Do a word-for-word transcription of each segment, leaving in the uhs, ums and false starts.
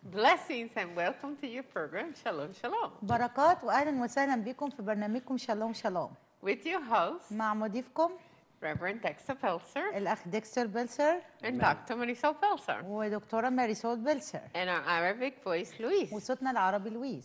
Blessings and welcome to your program, Shalom Shalom. بركات واهلا وسهلا بكم في برنامجكم شالوم شالوم With your host, مع مضيفكم Reverend Dexter Pelser الاخ ديكستر بيلسر and Doctor Marisol Pelser, ودكتوره ماريسول بيلسر and our Arabic voice, Luis. وصوتنا العربي لويس.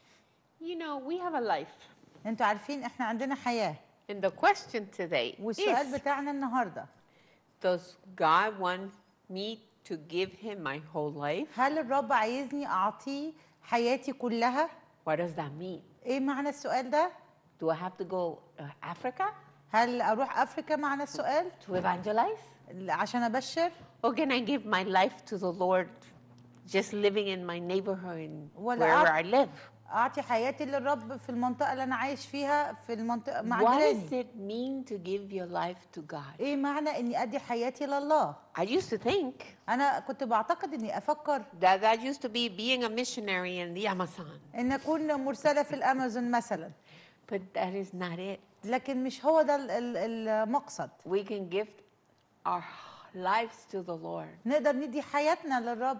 You know, we have a life. انتوا عارفين احنا عندنا حياه، And the question today والسؤال is, بتاعنا النهارده does God want me to give him my whole life? هل الرب عايزني اعطيه حياتي كلها؟ What does that mean? ايه معنى السؤال ده؟ Do I have to go to Africa هل اروح افريكا معنى السؤال to evangelize? عشان ابشر؟ Or can I give my life to the Lord just living in my neighborhood ولا wherever أعط- I live? اعطي حياتي للرب في المنطقه اللي انا عايش فيها، في المنطقه مع What جيراني. does it mean to give your life to God? ايه معنى اني ادي حياتي لله؟ I used to think انا كنت بعتقد اني افكر that that used to be being a missionary in the Amazon. ان اكون مرسله في الامازون مثلا، But that is not it. لكن مش هو ده ال- ال- المقصد. We can give our lives to the Lord نقدر ندي حياتنا للرب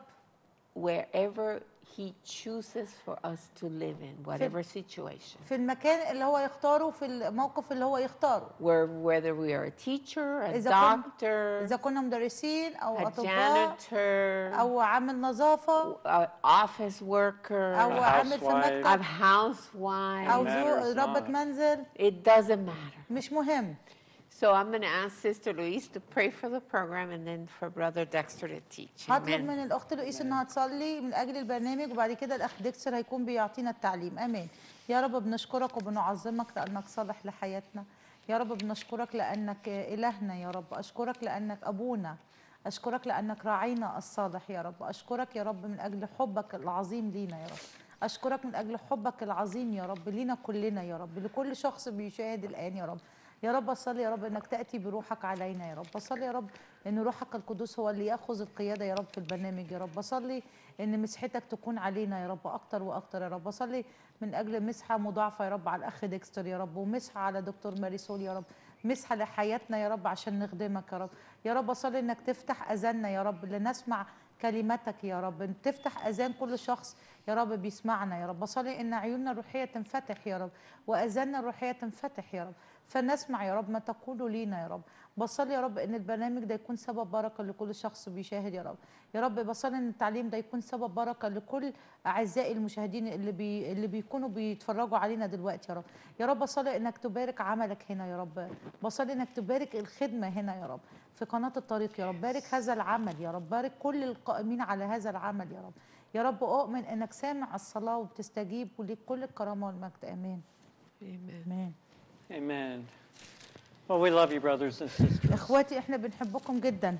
wherever He chooses for us to live in, whatever situation. في المكان اللي هو يختاره، في الموقف اللي هو يختاره. Where, whether we are a teacher, a إذا كن- doctor, اذا كنا مدرسين او a اطباء janitor, او عامل نظافه a office worker, او عامل في housewife. المكتب a housewife. او matters زو- ربة not. منزل، It doesn't matter. مش مهم. So I'm going to ask Sister Louise to pray for the program and then for Brother Dexter to teach. هطلب Amen. من الاخت لؤيس انها تصلي من اجل البرنامج، وبعد كده الاخ ديكستر هيكون بيعطينا التعليم. امين. يا رب بنشكرك وبنعظمك لانك صالح لحياتنا. يا رب بنشكرك لانك الهنا. يا رب اشكرك لانك ابونا. اشكرك لانك راعينا الصالح. يا رب اشكرك يا رب من اجل حبك العظيم لينا. يا رب اشكرك من اجل حبك العظيم يا رب لينا كلنا. يا رب لكل شخص بيشاهد الان. يا رب يا رب أصلي يا رب إنك تأتي بروحك علينا. يا رب أصلي يا رب إن روحك القدوس هو اللي يأخذ القيادة يا رب في البرنامج. يا رب أصلي إن مسحتك تكون علينا يا رب أكتر وأكتر. يا رب أصلي من أجل مسحة مضاعفة يا رب على الأخ ديكستر يا رب، ومسحة على دكتور ماريسول يا رب، مسحة لحياتنا يا رب عشان نخدمك يا رب. يا رب أصلي إنك تفتح أذاننا يا رب لنسمع كلمتك يا رب، إن تفتح أذان كل شخص يا رب بيسمعنا. يا رب أصلي إن عيوننا الروحية تنفتح يا رب، وأذاننا الروحية تنفتح يا رب، فنسمع يا رب ما تقوله لينا. يا رب بصلي يا رب ان البرنامج ده يكون سبب بركه لكل شخص بيشاهد. يا رب يا رب بصلي ان التعليم ده يكون سبب بركه لكل اعزائي المشاهدين اللي بي اللي بيكونوا بيتفرجوا علينا دلوقتي. يا رب يا رب بصلي انك تبارك عملك هنا. يا رب بصلي انك تبارك الخدمه هنا يا رب في قناه الطريق. يا رب بارك هذا العمل. يا رب بارك كل القائمين على هذا العمل. يا رب يا رب اؤمن انك سامع الصلاه وبتستجيب، وليك كل الكرامه والمجد. امين. Amen. امين. Amen. Well, we love you, brothers and sisters. اخواتي احنا بنحبكم جدا.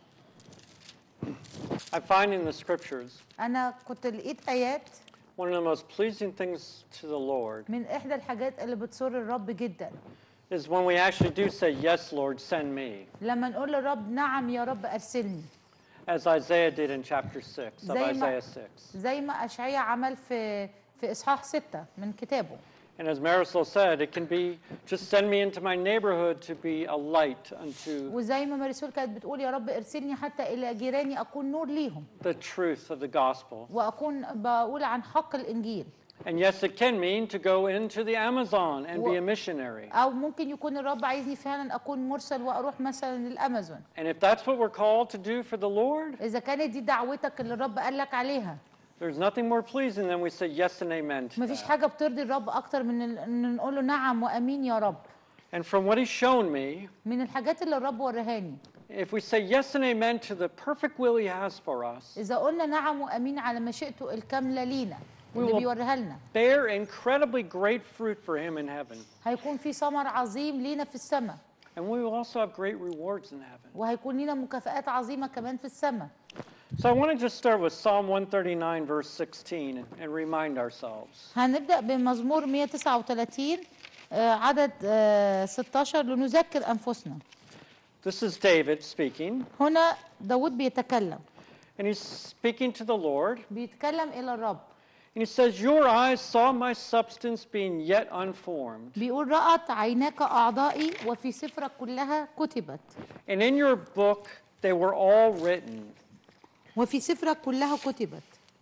I find in the scriptures انا كنت لقيت ايات one of the most pleasing things to the Lord من احدى الحاجات اللي بتسر الرب جدا is when we actually do say, Yes, Lord, send me, لما نقول للرب نعم يا رب ارسلني، as Isaiah did in chapter six of زي ما- Isaiah six. زي ما اشعياء عمل في في اصحاح ستة من كتابه. And as Marisol said, it can be just send me into my neighborhood to be a light unto وزي ما ماريسول كانت بتقول يا رب ارسلني حتى الى جيراني اكون نور ليهم، the truth of the gospel. واكون بقول عن حق الانجيل. And yes, it can mean to go into the Amazon and be a missionary. او ممكن يكون الرب عايزني فعلا اكون مرسل واروح مثلا للامازون. And if that's what we're called to do for the Lord, اذا كانت دي دعوتك اللي الرب قال لك عليها، there's nothing more pleasing than we say yes and amen to مفيش that. حاجه بترضي الرب اكتر من ال- ان نقول له نعم وامين يا رب. And from what he's shown me, من الحاجات اللي الرب ورهاني، if we say yes and amen to the perfect will he has for us, إذا قلنا نعم وأمين على مشيئته الكاملة لينا اللي will- بيوريها لنا، bear incredibly great fruit for him in heaven. هيكون في ثمر عظيم لينا في السماء، And we will also have great rewards in heaven. وهيكون لينا مكافآت عظيمة كمان في السماء. So I want to just start with Psalm one thirty-nine, verse sixteen, and, and remind ourselves. هنبدأ بمزمور مئة وتسعة وثلاثين آه، عدد آه، ستاشر لنذكر أنفسنا. This is David speaking, هنا داود بيتكلم and he's speaking to the Lord. بيتكلم إلى الرب، And he says, Your eyes saw my substance being yet unformed. بيقول رأت عيناك أعضائي وفي سفرك كلها كتبت. And in your book they were all written. وفي سفرك كلها كتبت.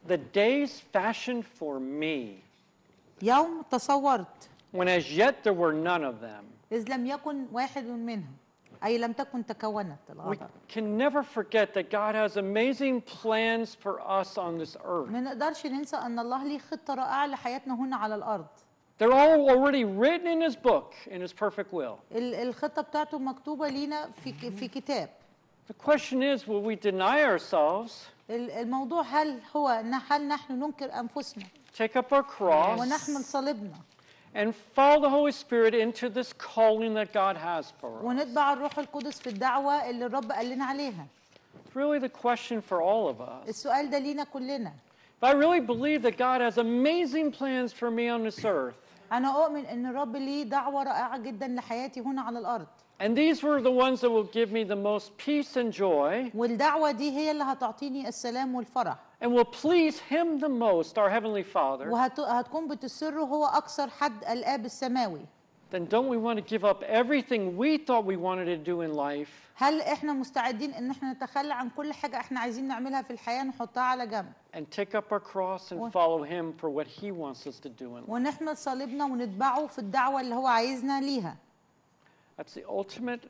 the days fashioned for me, يوم تصورت when as yet there were none of them. إذ لم يكن واحد منهم، أي لم تكن تكونت We الغضب. can never forget that God has amazing plans for us on this earth. ما نقدرش ننسى أن الله ليه خطة رائعة لحياتنا هنا على الأرض. They're all already written in His book, in His perfect will. ال- الخطة بتاعته مكتوبة لينا في ك- في كتاب. The question is, will we deny ourselves, ال- الموضوع هل هو إن هل نحن ننكر أنفسنا take up our cross, ونحمل صليبنا and follow the Holy Spirit into this calling that God has for us? ونتبع الروح القدس في الدعوة اللي الرب قال لنا عليها؟ It's really the question for all of us. السؤال ده لينا كلنا. If I really believe that God has amazing plans for me on this earth, أنا أؤمن إن الرب ليه دعوة رائعة جدا لحياتي هنا على الأرض، and these were the ones that will give me the most peace and joy, والدعوة دي هي اللي هتعطيني السلام والفرح، and will please Him the most, our Heavenly Father, وهتكون بتسره هو أكثر حد الآب السماوي. then don't we want to give up everything we thought we wanted to do in life هل إحنا مستعدين إن إحنا نتخلى عن كل حاجة إحنا عايزين نعملها في الحياة نحطها على جنب، and take up our cross and follow Him for what He wants us to do in life? ونحمل صليبنا ونتبعه في الدعوة اللي هو عايزنا ليها؟ That's the ultimate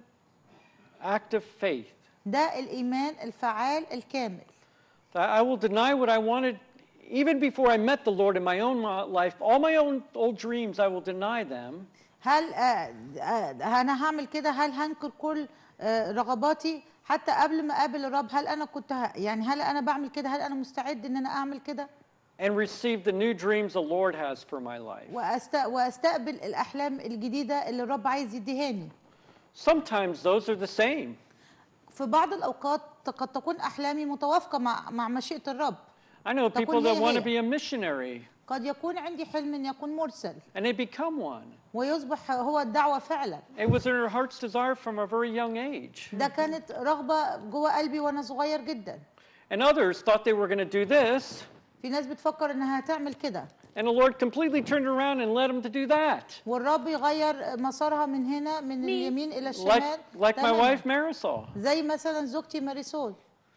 act of faith. ده الإيمان الفعال الكامل. That I will deny what I wanted even before I met the Lord in my own life. All my own old dreams, I will deny them. هل آه، آه، أنا هعمل كده؟ هل هنكر كل آه، رغباتي حتى قبل ما أقابل الرب؟ هل أنا كنت ه- يعني هل أنا بعمل كده؟ هل أنا مستعد إن أنا أعمل كده؟ And receive the new dreams the Lord has for my life. وأست... وأستقبل الأحلام الجديدة اللي الرب عايز يديهاني. Sometimes those are the same. في بعض الأوقات قد تكون أحلامي متوافقة مع مع مشيئة الرب. I know تكون people that هي want to هي. be a missionary قد يكون عندي حلم إن يكون مرسل and they become one. ويصبح هو الدعوة فعلا. It was their heart's desire from a very young age. ده كانت رغبة جوه قلبي وأنا صغير جدا. And others thought they were going to do this, في ناس بتفكر إنها هتعمل كده and the Lord completely turned around and led them to do that. والرب يغير مسارها من هنا من اليمين إلى Like, الشمال. like my تماماً. wife Marisol. زي مثلا زوجتي ماريسول.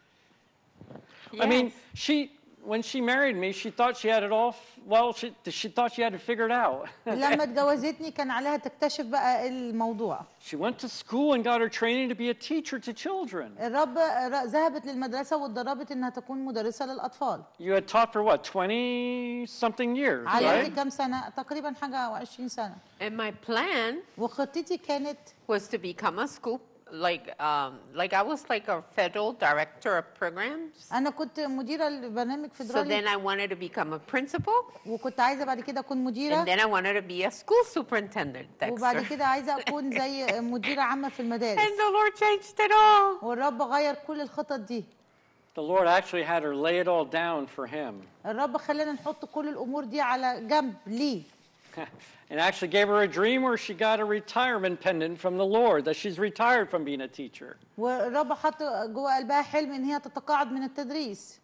I mean, she when she married me, she thought she had it all. f- Well, she she thought she had it figured out. لما اتجوزتني كان عليها تكتشف بقى الموضوع. She went to school and got her training to be a teacher to children. الرب ر- ذهبت للمدرسة واتدربت إنها تكون مدرسة للأطفال. You had taught for what, twenty something years, علمتي right? كام سنة؟ تقريبا حاجة وعشرين سنة. And my plan وخطتي كانت was to become a school, like, um, like I was like a federal director of programs. أنا كنت مديرة لبرنامج So then فيدرالي I wanted to become a principal, وكنت عايزة بعد كده أكون and مديرة then I wanted to be a school superintendent, وبعد Dexter. كده عايزة أكون زي مديرة عامة في المدارس. And the Lord changed it all. والرب غير كل الخطط دي. The Lord actually had her lay it all down for him, الرب خلانا نحط كل الأمور دي على جنب ليه. and actually gave her a dream where she got a retirement pendant from the Lord that she's retired from being a teacher. والرب حط جوه قلبها حلم إن هي تتقاعد من التدريس.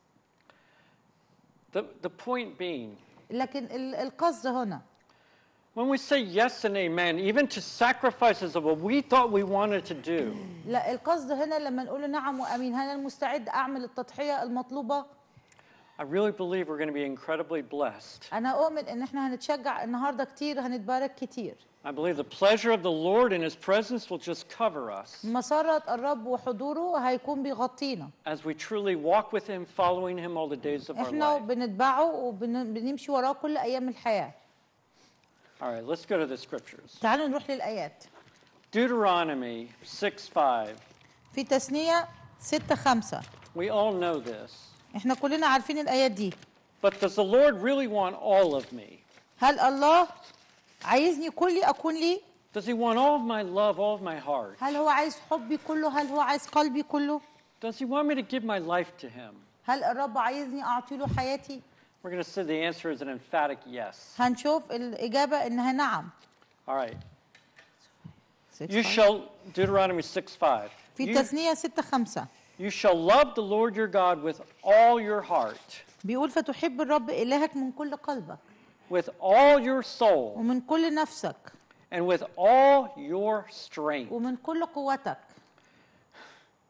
The the point being, لكن ال- القصد هنا when we say yes and amen, even to sacrifices of what we thought we wanted to do, لا القصد هنا لما نقول نعم وامين هل انا مستعد اعمل التضحيه المطلوبه؟ I really believe we're going to be incredibly blessed. انا اؤمن ان احنا هنتشجع النهارده كتير هنتبارك كتير. I believe the pleasure of the Lord and His presence will just cover us مسرة الرب وحضوره هيكون بيغطينا. as we truly walk with Him, following Him all the days of our احنا life. بنتبعه وبنمشي وراه كل ايام الحياه. All right, let's go to the scriptures. تعالوا نروح للايات. Deuteronomy six five. في تثنيه ستة خمسة. We all know this. احنا كلنا عارفين الايات دي. But does the Lord really want all of me? هل الله عايزني كلي اكون ليه؟ Does He want all of my love, all of my heart? هل هو عايز حبي كله؟ هل هو عايز قلبي كله؟ Does He want me to give my life to Him? هل الرب عايزني اعطي له حياتي؟ We're going to say the answer is an emphatic yes. هنشوف الإجابة إنها نعم. All right. You shall, Deuteronomy six five. في You, تثنية ستة خمسة you shall love the Lord your God with all your heart, بيقول فتحب الرب إلهك من كل قلبك with all your soul, ومن كل نفسك and with all your strength. ومن كل قوتك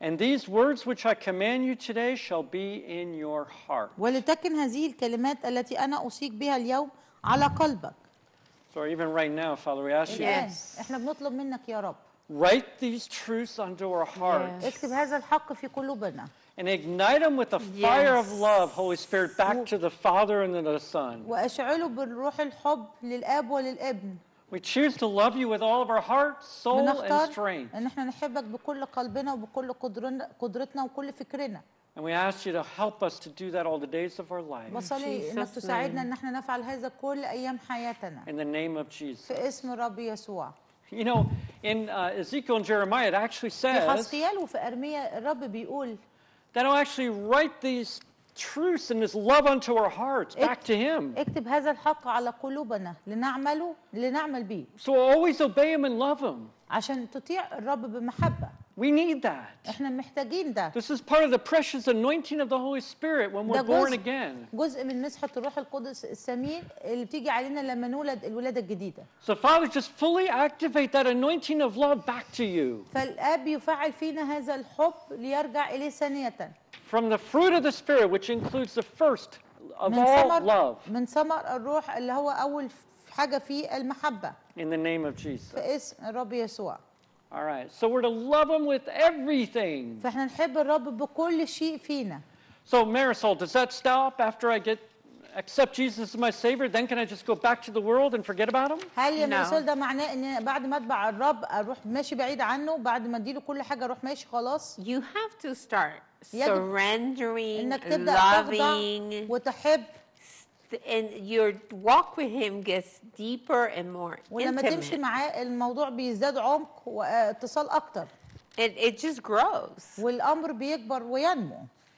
And these words which I command you today shall be in your heart. ولتكن هذه الكلمات التي أنا أوصيك بها اليوم على قلبك. So even right now, Father, we ask you, الآن Yes. إحنا بنطلب منك يا رب write these truths onto our hearts Yes. اكتب هذا الحق في قلوبنا and ignite them with the fire of Yes. love, Holy Spirit, back to the Father and to the Son. وأشعله بالروح الحب للآب وللابن. We choose to love you with all of our heart, soul, and بنختار strength. إن إحنا نحبك بكل قلبنا وبكل قدرنا قدرتنا وكل فكرنا. And we ask you to help us to do that all the days of our life. بصلي إنك Jesus' تساعدنا name. إن إحنا نفعل هذا كل أيام حياتنا In the name of Jesus. في اسم الرب يسوع. You know, in uh, Ezekiel and Jeremiah, it actually في says حسقيال وفي أرميا الرب بيقول that I'll actually write these truths and this love unto our hearts back to Him. اكتب هذا الحق على قلوبنا لنعمله لنعمل به So we'll always obey Him and love Him. عشان تطيع الرب بمحبة. We need that. احنا محتاجين ده. This is part of the precious anointing of the Holy Spirit when we're ده born جزء again. جزء من مسحة الروح القدس الثمين اللي بتيجي علينا لما نولد الولادة الجديدة. So Father, just fully activate that anointing of love back to you. فالآب يفعل فينا هذا الحب ليرجع إليه ثانية. From the fruit of the Spirit, which includes the first of من all ثمر love, من ثمر الروح اللي هو أول حاجة فيه المحبة in the name of Jesus. في اسم الرب يسوع. All right, so we're to love Him with everything. فاحنا نحب الرب بكل شيء فينا. So Marisol, does that stop after I get accept Jesus as my Savior? Then can I just go back to the world and forget about Him? هل يا No. مرسول ده معناه ان بعد ما اتبع الرب اروح ماشي بعيد عنه بعد ما اديله كل حاجه اروح ماشي خلاص؟ You have to start يجب surrendering, انك تبدا تخضع loving, وتحب and your walk with Him gets deeper and more ولما تمشي intimate. معاه الموضوع بيزداد عمق واتصال اكتر It, it just grows. والامر بيكبر وينمو.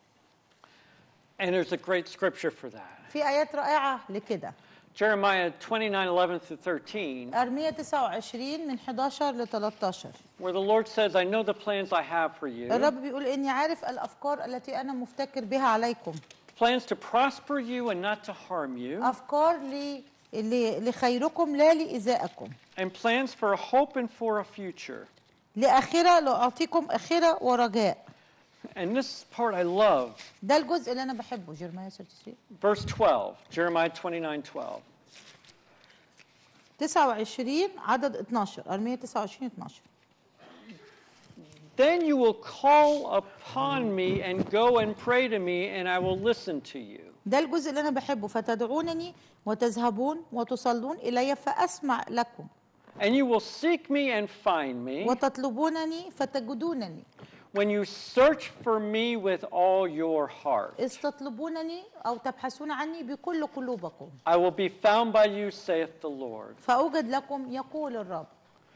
And there's a great scripture for that. في ايات رائعه لكده. Jeremiah twenty-nine, eleven through thirteen, ارميه تسعة وعشرين من حداشر ل تلتاشر. where the Lord says, I know the plans I have for you, الرب بيقول اني عارف الافكار التي انا مفتكر بها عليكم. plans to prosper you and not to harm you, افكار ل... ل... لخيركم لا لايذائكم. and plans for a hope and for a future. لآخرة لأعطيكم آخرة ورجاء. And this part I love. ده الجزء اللي أنا بحبه جيرميا ثلاثة وثلاثين. Verse twelve, Jeremiah twenty-nine, twelve. تسعة وعشرين عدد اتناشر أرمية تسعة وعشرين اتناشر. Then you will call upon me and go and pray to me, and I will listen to you. ده الجزء اللي أنا بحبه فتدعونني وتذهبون وتصلون إلي فأسمع لكم. And you will seek me and find me وتطلبونني فتجدونني. when you search for me with all your heart. إذ تطلبونني أو تبحثون عني بكل قلوبكم. I will be found by you, saith the Lord. فأوجد لكم يقول الرب.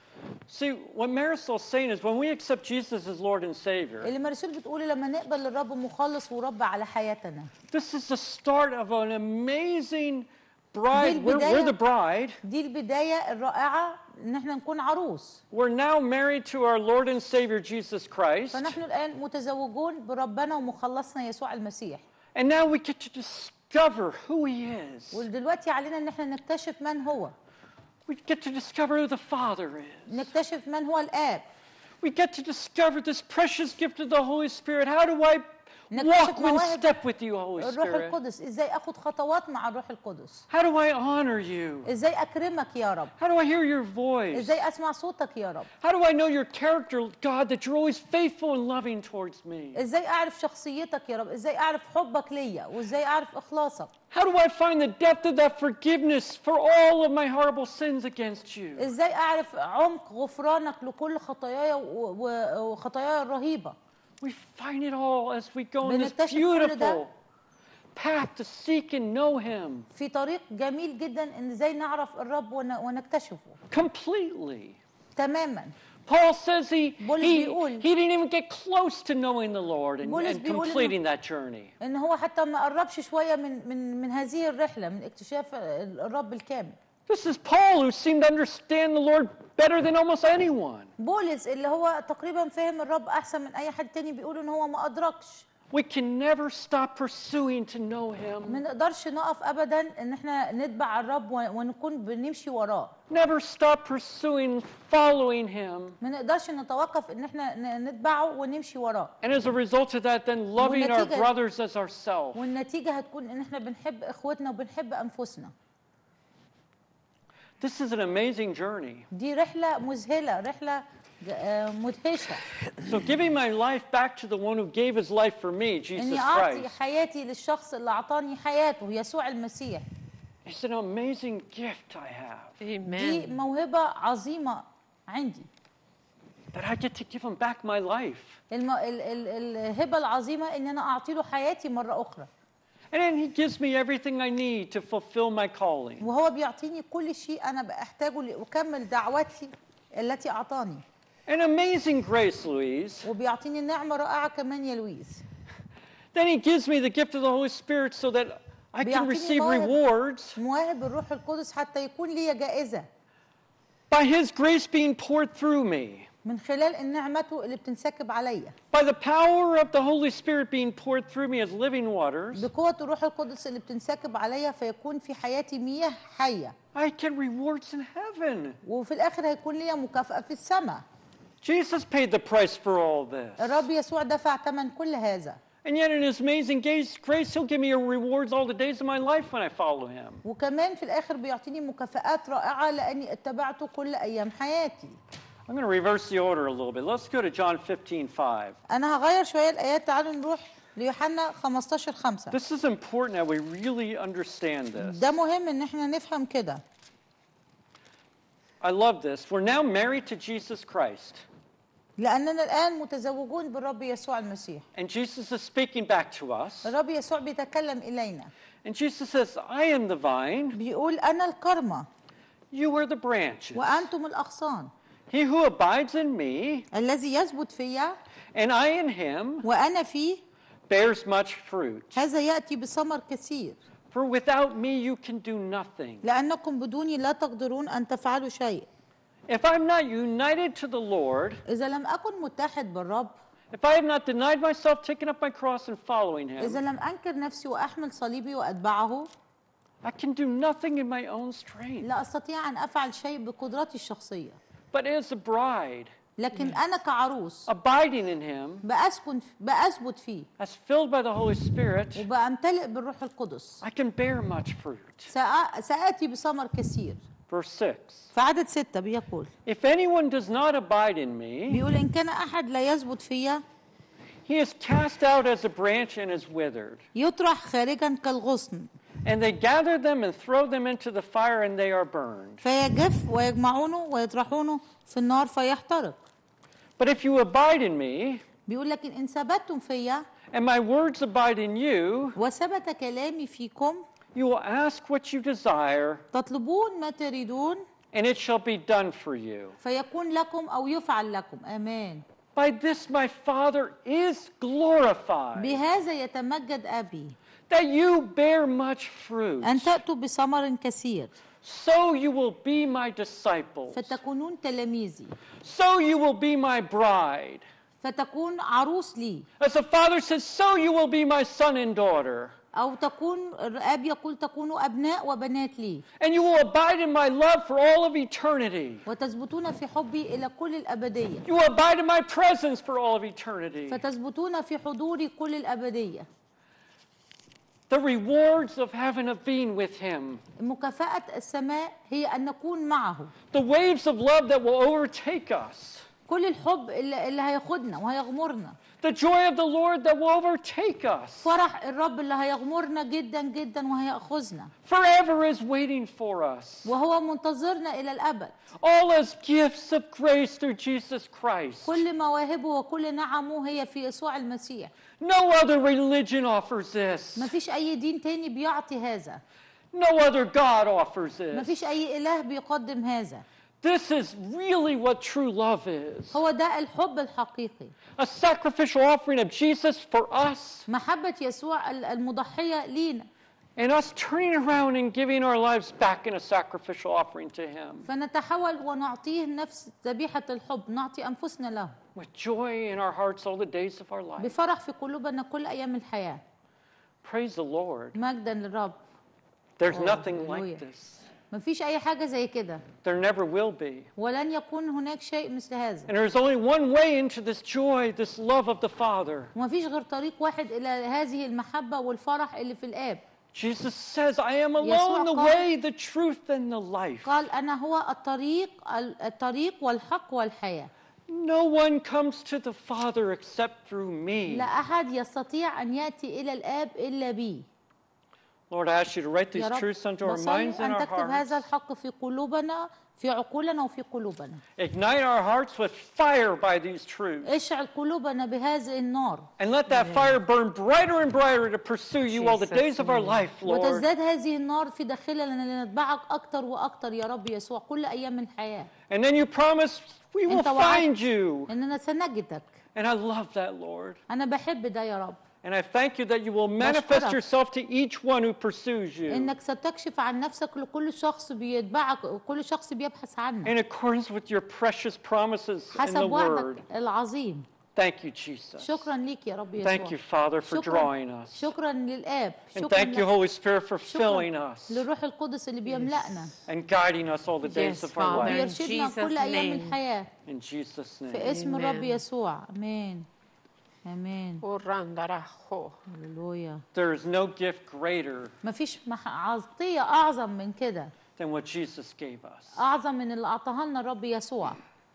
See, what Marisol's saying is when we accept Jesus as Lord and Savior, اللي مرسول بتقولي لما نقبل الرب مخلص ورب على حياتنا. this is the start of an amazing bride. دي We're, we're البداية. the bride. دي البداية الرائعة إن إحنا نكون عروس. We're now married to our Lord and Savior, Jesus Christ. فنحن الآن متزوجون بربنا ومخلصنا يسوع المسيح. And now we get to discover who He is. ودلوقتي علينا إن إحنا نكتشف من هو. We get to discover who the Father is. نكتشف من هو الآب. We get to discover this precious gift of the Holy Spirit. How do I نكتشف walk one مواهب step with you, Holy الروح Spirit? القدس. إزاي أخد خطوات مع الروح القدس. How do I honor you? إزاي أكرمك يا رب. How do I hear your voice? إزاي أسمع صوتك يا رب. How do I know your character, God, that you're always faithful and loving towards me? إزاي أعرف شخصيتك يا رب. إزاي أعرف حبك ليا. وإزاي أعرف إخلاصك. How do I find the depth of that forgiveness for all of my horrible sins against you? إزاي أعرف عمق غفرانك لكل خطاياي و- و- وخطاياي الرهيبة. We find it all as we go in this بنكتشف كل ده. beautiful path to seek and know Him في طريق جميل جدا ان ازاي نعرف الرب ون- ونكتشفه completely. تماما. Paul says he, بولس he, بيقول- he didn't even get close to knowing the Lord and, بولس and بيقول إنه- completing that journey. ان هو حتى ما قربش شويه من من من هذه الرحله من اكتشاف الرب الكامل. This is Paul, who seemed to understand the Lord better than almost anyone. بولس اللي هو تقريبا فهم الرب احسن من اي حد تاني بيقول ان هو ما ادركش. We can never stop pursuing to know Him. ما نقدرش نقف ابدا ان احنا نتبع الرب ون- ونكون بنمشي وراه. Never stop pursuing, following Him. ما نقدرش نتوقف ان احنا ن- نتبعه ونمشي وراه. And as a result of that, then loving our والنتيجة- brothers as ourselves. والنتيجه هتكون ان احنا بنحب اخوتنا وبنحب انفسنا. This is an amazing journey. دي رحله مذهله، رحله ج- آه، مدهشه. So giving my life back to the one who gave his life for me, Jesus اني اعطي Christ, حياتي للشخص اللي اعطاني حياته يسوع المسيح. it's an amazing gift I have. دي Amen. موهبه عظيمه عندي. That I get to give him back my life. الم... ال... ال... الهبه العظيمه ان انا اعطي له حياتي مره اخرى. And then he gives me everything I need to fulfill my calling. وهو بيعطيني كل شيء انا بحتاجه لاكمل دعوتي التي اعطاني. An amazing grace, Louise. وبيعطيني نعمه رائعه كمان يا لويس. Then he gives me the gift of the Holy Spirit so that I can بيعطيني receive مواهب- rewards مواهب الروح القدس حتى يكون لي جائزه by his grace being poured through me. من خلال النعمته اللي بتنسكب عليا. By the power of the Holy Spirit being poured through me as living waters, بقوه الروح القدس اللي بتنسكب عليا فيكون في حياتي مياه حيه. I get rewards in heaven. وفي الاخر هيكون ليا مكافاه في السماء. Jesus paid the price for all this. الرب يسوع دفع ثمن كل هذا. And yet in his amazing grace, grace, he'll give me rewards all the days of my life when I follow him. وكمان في الاخر بيعطيني مكافآت رائعه لاني اتبعته كل ايام حياتي. I'm going to reverse the order a little bit. Let's go to John fifteen five. انا هغير شويه الايات. تعالوا نروح ليوحنا خمستاشر خمسة. This is important that we really understand this. ده مهم ان احنا نفهم كده. I love this. We're now married to Jesus Christ. لاننا الان متزوجون بالرب يسوع المسيح. And Jesus is speaking back to us. الرب يسوع بيتكلم الينا. And Jesus says, I am the vine, بيقول انا الكرمه you are the branches. وانتم الاغصان. He who abides in me, الذي يثبت فيا and I in him, وانا فيه bears much fruit. هذا ياتي بثمر كثير. For without me you can do nothing. لانكم بدوني لا تقدرون ان تفعلوا شيء. If I'm not united to the Lord, اذا لم اكن متحد بالرب، if I have not denied myself, taken up my cross and following إذا him, لم أنكر نفسي وأحمل صليبي وأتبعه، I can do nothing in my own strength. لا أستطيع أن أفعل شيء بقدرتي الشخصية. But as a bride, لكن أنا كعروس abiding in him, بأسكن بأثبت فيه as filled by the Holy Spirit, وبأمتلئ بالروح القدس، I can bear much fruit. سأ- سآتي بثمر كثير. Verse six. في عدد ستة بيقول If anyone does not abide in me, بيقول إن كان أحد لا يثبت فيا he is cast out as a branch and is withered. يطرح خارجا كالغصن، And they gather them and throw them into the fire and they are burned. فيجف ويجمعونه ويطرحونه في النار فيحترق. But if you abide in me, بيقول لكن إن ثبتتم فيا and my words abide in you, وثبت كلامي فيكم you will ask what you desire, تطلبون ما تريدون and it shall be done for you. فيكون لكم أو يفعل لكم. آمين. By this my Father is glorified, بهذا يتمجد أبي that you bear much fruit. أن تأتوا بثمر كثير So you will be my disciples. فتكونون تلاميذي، So you will be my bride. فتكون عروس لي، As the Father says, so you will be my son and daughter. أو تكون الآب يقول تكونوا أبناء وبنات لي، And you will abide in my love for all of eternity. وتثبتون في حبي إلى كل الأبدية، You will abide in my presence for all of eternity. فتثبتون في حضوري كل الأبدية. The rewards of heaven of being with him. مكافأة السماء هي أن نكون معه. The waves of love that will overtake us. كل الحب اللي, اللي هياخدنا وهيغمرنا. The joy of the Lord that will overtake us. فرح الرب اللي هيغمرنا جدا جدا وهيأخذنا. Forever is waiting for us. وهو منتظرنا إلى الأبد. All as gifts of grace through Jesus Christ. كل مواهبه وكل نعمه هي في يسوع المسيح. No other religion offers this. ما فيش أي دين تاني بيعطي هذا. No other God offers ما this. فيش أي إله بيقدم هذا. This is really what true love is. هو ده الحب الحقيقي. A sacrificial offering of Jesus for us. محبة يسوع المضحية لينا. and us turning around and giving our lives back in a sacrificial offering to Him. فنتحول ونعطيه نفس ذبيحة الحب، نعطي أنفسنا له With joy in our hearts all the days of our life. بفرح في قلوبنا كل أيام الحياة. Praise the Lord. مجدا للرب. There's Oh, nothing hallelujah. like this. ما فيش أي حاجة زي كده، There never will be. ولن يكون هناك شيء مثل هذا. And there's only one way into this joy, this love of the Father. وما فيش غير طريق واحد إلى هذه المحبة والفرح اللي في الآب. Jesus says, I am alone, يسوع the قال- way, the truth, and the life. قال أنا هو الطريق الطريق والحق والحياة. No one comes to the Father except through me. لا أحد يستطيع أن يأتي إلى الآب إلا بي. Lord, I ask you to write these يا رب truths unto our بصلي minds and أن our تكتب هذا hearts. الحق في قلوبنا، في عقولنا وفي قلوبنا. Ignite our hearts with fire by these truths. اشعل قلوبنا بهذه النار And let that fire burn brighter and brighter to pursue you all the Jesus' days of our name. life, Lord. وتزداد هذه النار في داخلنا لنتبعك أكتر وأكتر يا رب يسوع كل أيام الحياة. And then you promise we will أنت وعدت find you. إننا سنجدك. And I love that, Lord. أنا بحب ده يا رب. And I thank you that you will manifest بشكرك. yourself to each one who pursues you إنك ستكشف عن نفسك لكل شخص بيتبعك وكل شخص بيبحث عنك in accordance with your precious promises in the حسب Word. وعدك العظيم. Thank you, Jesus. شكرا ليك يا رب يسوع. Thank you, Father, for شكرا drawing us. شكرا للآب. And شكرا thank you, لك. Holy Spirit, for filling شكرا us للروح القدس اللي بيملأنا and guiding us all the days Yes, of our Father. life. ويرشدنا Jesus' كل أيام name. الحياة In Jesus' name. في اسم Amen. الرب يسوع. آمين آمين. Orandarajo. هللويا. There is no gift greater ما فيش مح- عطية أعظم من كده، than what Jesus gave us. أعظم من اللي أعطاها لنا الرب يسوع.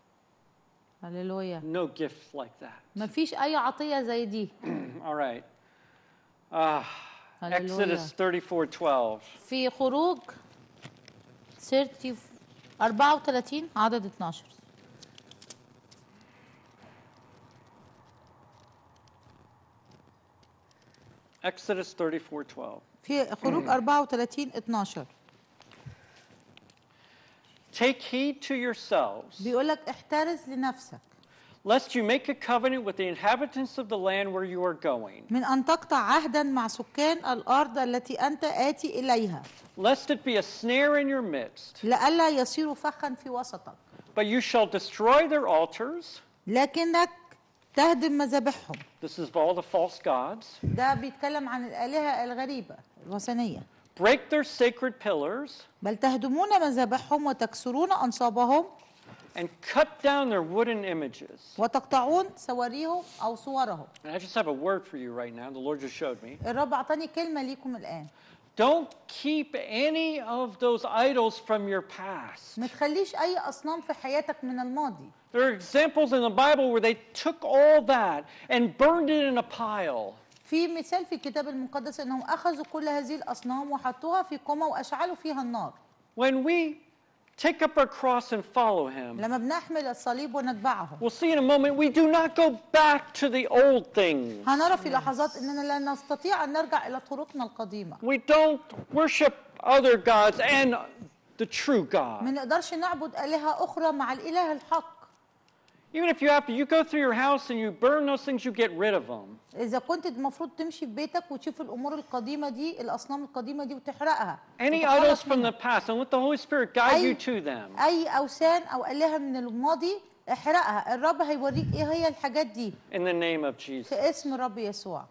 هللويا. No gift like that. ما فيش أي عطية زي دي. All right. Uh, Hallelujah. Exodus thirty-four twelve. في خروج ثلاثين أربعة وثلاثين عدد اتناشر. Exodus thirty-four twelve. في خروج أربعة وثلاثين اتناشر Take heed to yourselves, بيقول لك احترز لنفسك lest you make a covenant with the inhabitants of the land where you are going, من أن تقطع عهدا مع سكان الأرض التي أنت آتي إليها، lest it be a snare in your midst. لئلا يصيروا فخا في وسطك، But you shall destroy their altars. لكنك تهدم مذابحهم. This is of all the false gods. ده بيتكلم عن الآلهة الغريبة الوثنية. Break their sacred pillars بل تهدمون مذابحهم وتكسرون أنصابهم and cut down their wooden images. وتقطعون سواريهم أو صورهم. And I just have a word for you right now. The Lord just showed me. الرب أعطاني كلمة ليكم الآن. Don't keep any of those idols from your past. ما تخليش أي أصنام في حياتك من الماضي. There are examples in the Bible where they took all that and burned it in a pile. في مثال في الكتاب المقدس أنهم أخذوا كل هذه الأصنام وحطوها في قمة وأشعلوا فيها النار. When we take up our cross and follow Him, لما بنحمل الصليب ونتبعه we'll see in a moment we do not go back to the old things. هنرى في لحظات أننا لا نستطيع أن نرجع إلى طرقنا القديمة. We don't worship other gods and the true God. ما نقدرش نعبد آلهة أخرى مع الإله الحق. Even if you have to, you go through your house and you burn those things, you get rid of them. إذا كنت المفروض تمشي في بيتك وتشوف الأمور القديمة دي، الأصنام القديمة دي وتحرقها. Any وتخلص idols from منها. the past, and let the Holy Spirit guide you أي to them. أي أوثان أو آلهة من الماضي احرقها، الرب هيوريك إيه هي الحاجات دي. In the name of Jesus. في اسم الرب يسوع.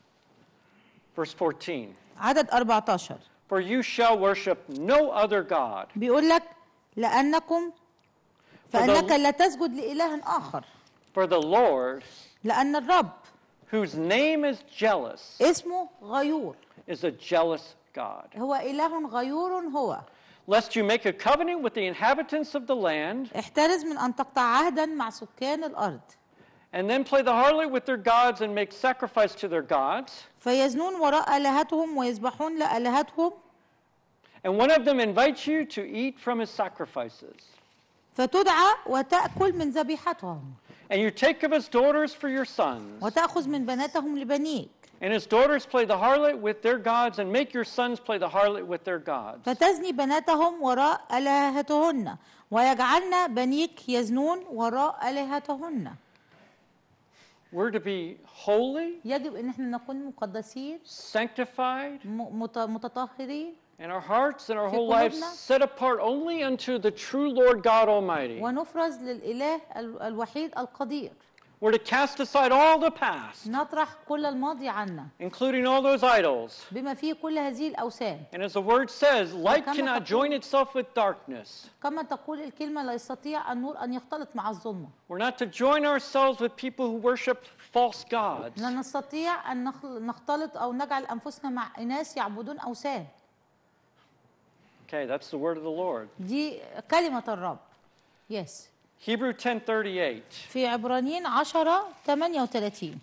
Verse fourteen. عدد أربعة عشر. For you shall worship no other God. بيقول لك لأنكم فإنك لا تسجد لإله آخر. For the Lord, لأن الرب whose name is jealous, اسمه غيور، is a jealous God. هو إله غيور هو. Lest you make a covenant with the inhabitants of the land, احترز من أن تقطع عهدا مع سكان الأرض. and then play the harlot with their gods and make sacrifice to their gods. فيزنون وراء آلهتهم ويذبحون لآلهتهم. And one of them invites you to eat from his sacrifices. فتدعى وتأكل من ذبيحتهم. And you take of his daughters for your sons. وتأخذ من بناتهم لبنيك. And his daughters play the harlot with their gods, and make your sons play the harlot with their gods. فتزني بناتهم وراء آلهتهن ويجعلن بنيك يزنون وراء آلهتهن. We're to be holy, يجب ان احنا نكون مقدسين sanctified, م- مت- متطهرين and our hearts and our في whole lives قلوبنا. set apart only unto the true Lord God Almighty. ونفرز للإله ال- الوحيد القدير. We're to cast aside all the past, نطرح كل الماضي عنا including all those idols. بما فيه كل هذه الأوثان. And as the word says, light وكما cannot تقول- join itself with darkness. كما تقول الكلمة لا يستطيع النور أن يختلط مع الظلمة. We're not to join ourselves with people who worship false gods. لا نستطيع أن نخل- نختلط أو نجعل أنفسنا مع ناس يعبدون أوثان. Okay, that's the word of the Lord. دي كلمة الرب. Yes. Hebrew ten thirty-eight. في عبرانيين عشرة ثمانية وثلاثين.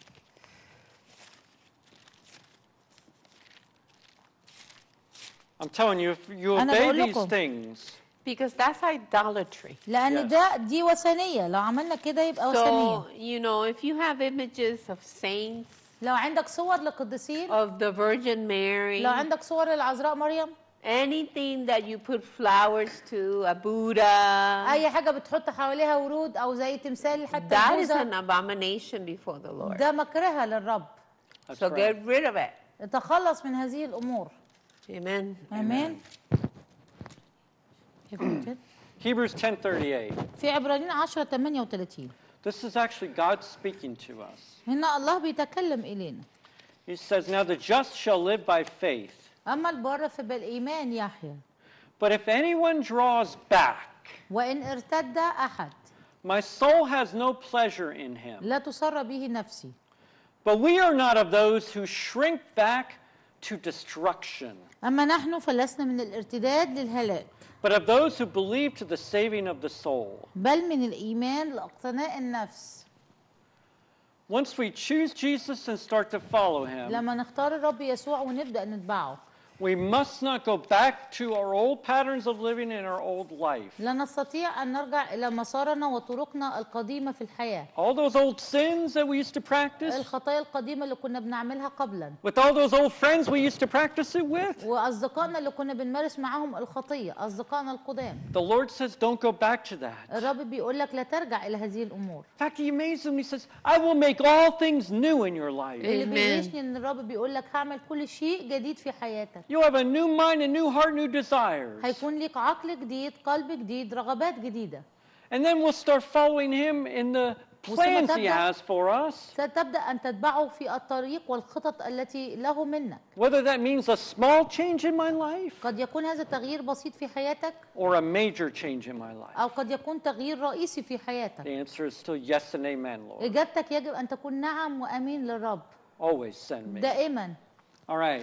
I'm telling you, if you أنا obey بقول these لكم. things, Because that's idolatry. لأن Yes. ده دي وثنية، لو عملنا كده يبقى وثنية. So, you know, if you have images of saints, لو عندك صور للقديسين، of the Virgin Mary, لو عندك صور للعذراء مريم، anything that you put flowers to, a Buddha, أي حاجة بتحط حواليها ورود أو زي تمثال حتى that is an البوذا، abomination before the Lord. ده مكرهة للرب. that's So right. get rid of it. تخلص من هذه الأمور. Amen. آمين. Hebrews ten thirty-eight. في عبرانيين عشرة ثمانية وثلاثين. This is actually God speaking to us. هنا الله بيتكلم إلينا. He says, now the just shall live by faith. أما البار فبالإيمان يحيى. But if anyone draws back, وإن ارتد أحد my soul has no pleasure in him. لا تسر به نفسي. But we are not of those who shrink back to destruction, أما نحن فلسنا من الارتداد للهلاك، but of those who believe to the saving of the soul. بل من الإيمان لاقتناء النفس. Once we choose Jesus and start to follow him, لما نختار الرب يسوع ونبدأ نتبعه، we must not go back to our old patterns of living in our old life. لا نستطيع أن نرجع إلى مسارنا وطرقنا القديمة في الحياة. All those old sins that we used to practice, الخطايا القديمة اللي كنا بنعملها قبلا، with all those old friends we used to practice it with. وأصدقائنا اللي كنا بنمارس معاهم الخطية، أصدقائنا القدام. The Lord says, don't go back to that. الرب بيقول لك لا ترجع إلى هذه الأمور. In fact, he amazes him. He says, I will make all things new in your life. اللي Amen. بيعيشني إن الرب بيقول لك هعمل كل شيء جديد في حياتك. You'll have a new mind, a new heart, new desires. هيكون ليك عقل جديد، قلب جديد، رغبات جديدة. And then we'll start following him in the plans he has for us. ستبدأ أن تتبعه في الطريق والخطط التي له منك. Whether that means a small change in my life قد يكون هذا تغيير بسيط في حياتك، or a major change in my life. أو قد يكون تغيير رئيسي في حياتك. The answer is still yes and amen, Lord. إجابتك يجب أن تكون نعم وأمين للرب Always send me. دائما. All right.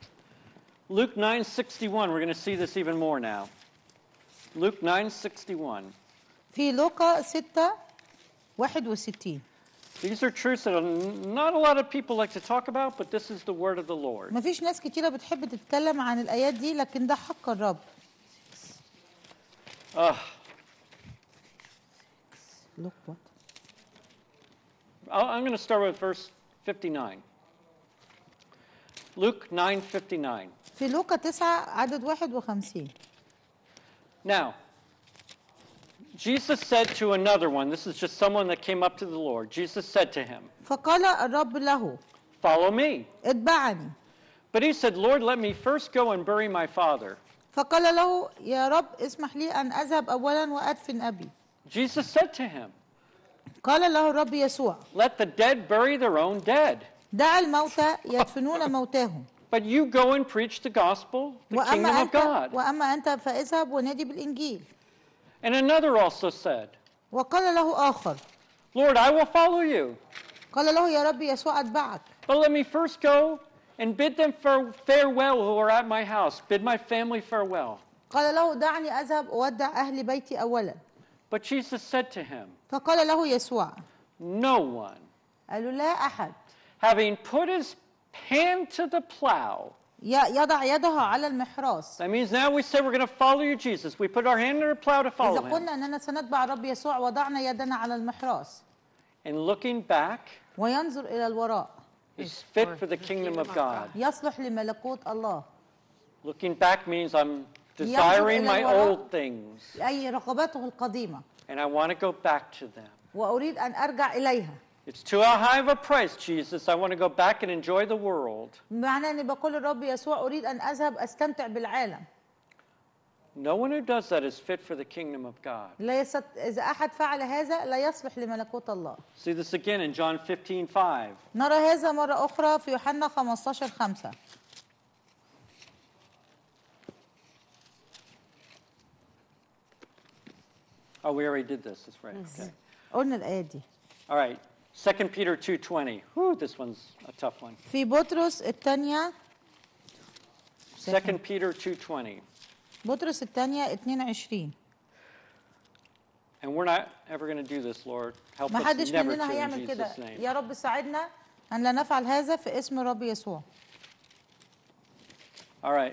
Luke nine sixty-one. We're going to see this even more now. Luke nine sixty-one. في لوقا ستة واحد وستين. These are truths that not a lot of people like to talk about, but this is the word of the Lord. ما فيش ناس كتيرة بتحب تتكلم عن الآيات دي، لكن ده حق الرب. Ugh. Look what? I'll- I'm going to start with verse fifty-nine. Luke nine fifty-nine. في لوقا تسعة عدد واحد وخمسين. Now, Jesus said to another one, this is just someone that came up to the Lord. Jesus said to him, فقال الرب له follow me. اتبعني. But he said, Lord, let me first go and bury my father. فقال له يا رب اسمح لي أن أذهب أولا وأدفن أبي. Jesus said to him, قال له الرب يسوع let the dead bury their own dead. دع الموتى يدفنون موتاهم. But you go and preach the gospel, the وأما kingdom of أنت God. وأما أنت فاذهب ونادي بالإنجيل. And another also said, وقال له آخر Lord, I will follow you. قال له يا رب يسوع أتبعك. But let me first go and bid them fare- farewell who are at my house. Bid my family farewell. قال له دعني أذهب أودع أهل بيتي أولا. But Jesus said to him, فقال له يسوع no one, قال له لا أحد having put his hand to the plow. ي- يضع يده على المحراث. That means now we say we're going to follow you, Jesus. We put our hand to the plow to follow إذا him. قلنا أننا سنتبع الرب يسوع وضعنا يدنا على المحراث And looking back وينظر إلى الوراء is fit for the kingdom of God. يصلح لملكوت الله. Looking back means I'm desiring my old things, أي رغباته القديمة and I want to go back to them. وأريد أن أرجع إليها. It's too high of a price, Jesus. I want to go back and enjoy the world. معناه اني بقول للرب يسوع اريد ان اذهب استمتع بالعالم. No one who does that is fit for the kingdom of God. لا يست... اذا احد فعل هذا لا يصلح لملكوت الله. See this again in John fifteen five. نرى هذا مرة أخرى في يوحنا خمستاشر خمسة. Oh, we already did this. That's right. Okay. قلنا الآية دي. All right. Second Peter two twenty. Whew, this one's a tough one. في بطرس الثانية. Second Peter two twenty. بطرس الثانية اتنين وعشرين. And we're not ever going to do this, Lord. Help ما us حدش never مننا to in هيعمل كده. Jesus' name. يا رب ساعدنا أن لا نفعل هذا في اسم الرب يسوع. All right.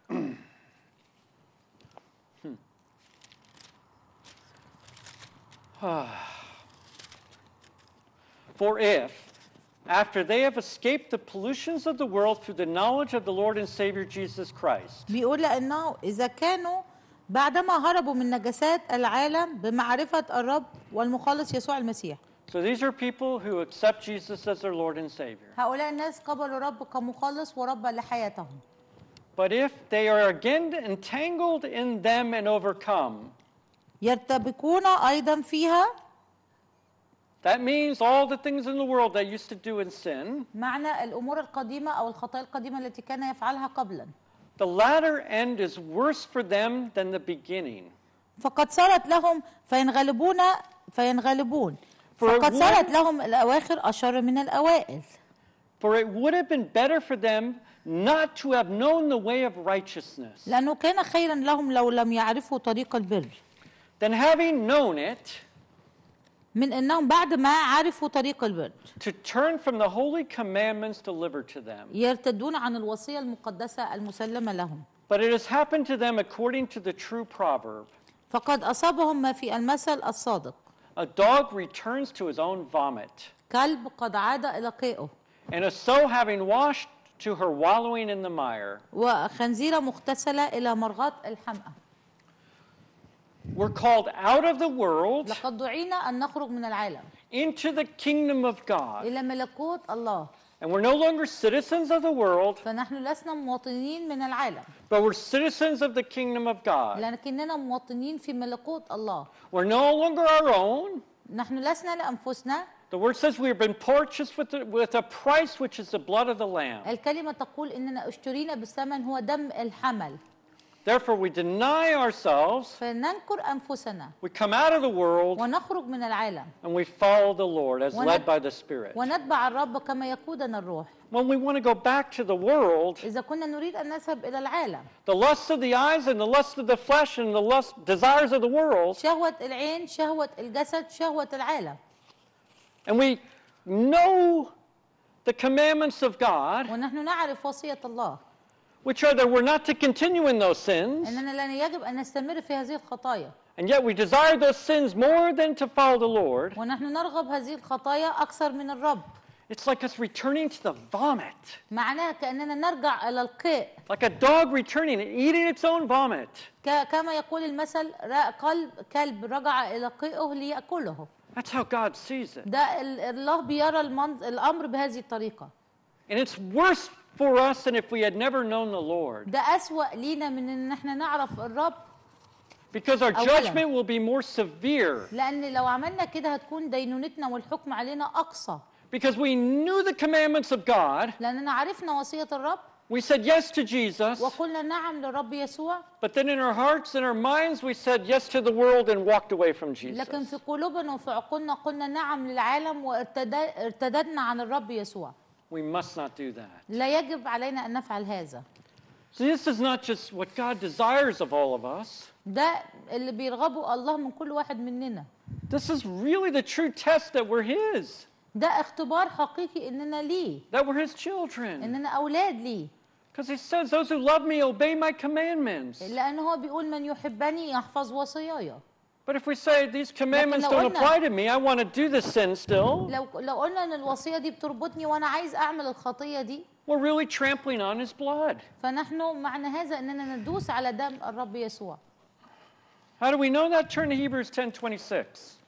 For if, after they have escaped the pollutions of the world through the knowledge of the Lord and Savior Jesus Christ. بيقول لأنه إذا كانوا بعدما هربوا من نجاسات العالم بمعرفة الرب والمخلص يسوع المسيح. So these are people who accept Jesus as their Lord and Savior. هؤلاء الناس قبلوا الرب كمخلص ورب لحياتهم. But if they are again entangled in them and overcome, يرتبكون أيضا فيها. that means all the things in the world they used to do in sin. معنى الأمور القديمة أو الخطايا القديمة التي كان يفعلها قبلا. The latter end is worse for them than the beginning. فقد صارت لهم فينغلبون فينغلبون. فقد For صارت one- لهم الأواخر أشر من الأوائل. For it would have been better for them not to have known the way of righteousness, لأنه كان خيرا لهم لو لم يعرفوا طريق البر than having known it, من أنهم بعد ما عرفوا طريق البر to turn from the holy commandments delivered to them. يرتدون عن الوصية المقدسة المسلمة لهم. But it has happened to them according to the true proverb. فقد أصابهم ما في المثل الصادق. A dog returns to his own vomit, كلب قد عاد إلى قيئه and a sow having washed to her wallowing in the mire. وخنزيرة مغتسلة إلى مرغاة الحمأة. We're called out of the world لقد دعينا أن نخرج من العالم into the kingdom of God. إلى ملكوت الله. And we're no longer citizens of the world, فنحن لسنا مواطنين من العالم but we're citizens of the kingdom of God. لكننا مواطنين في ملكوت الله. We're no longer our own. نحن لسنا لأنفسنا. The word says we have been purchased with, the, with a price, which is the blood of the Lamb. الكلمة تقول إننا اشترينا بالثمن هو دم الحمل. Therefore, we deny ourselves, فننكر أنفسنا we come out of the world, ونخرج من العالم and we follow the Lord as ونت- led by the Spirit. ونتبع الرب كما يقودنا الروح. When we want to go back to the world, إذا كنا نريد أن نذهب إلى العالم the lusts of the eyes and the lust of the flesh and the lust desires of the world, شهوة العين شهوة الجسد شهوة العالم and we know the commandments of God, ونحن نعرف وصية الله which are that we're not to continue in those sins, أننا لنا يجب أن نستمر في هذه الخطايا and yet we desire those sins more than to follow the Lord. ونحن نرغب هذه الخطايا أكثر من الرب. It's like us returning to the vomit, معناها كأننا نرجع إلى القيء like a dog returning and eating its own vomit. ك- كما يقول المثل را- قلب كلب رجع إلى قيئه ليأكله. That's how God sees it. ده ال- الله بيرى المنظ- الأمر بهذه الطريقة. And it's worse for us than if we had never known the Lord, ده أسوأ لينا من إن إحنا نعرف الرب. because our أولاً. judgment will be more severe, لأن لو عملنا كده هتكون دينونتنا والحكم علينا أقصى. because we knew the commandments of God. لأننا عرفنا وصية الرب We said yes to Jesus, وقلنا نعم للرب يسوع. but then in our hearts and our minds we said yes to the world and walked away from لكن Jesus. في قلوبنا وفي عقولنا قلنا نعم للعالم وارتددنا عن الرب يسوع. We must not do that. لا يجب علينا أن نفعل هذا. So this is not just what God desires of all of us. ده اللي بيرغبه الله من كل واحد مننا. This is really the true test that we're His, ده اختبار حقيقي إننا ليه، that we're His children. إننا أولاد ليه. Because He says, those who love me obey my commandments. لأن هو بيقول من يحبني يحفظ وصاياي. But if we say these commandments لو don't قلنا- apply to me, I want to do this sin still, لو لو قلنا إن الوصية دي بتربطني وأنا عايز أعمل الخطية دي، we're really trampling on His blood. فنحن معنى هذا إننا ندوس على دم الرب يسوع. How do we know that? Turn to Hebrews ten twenty-six.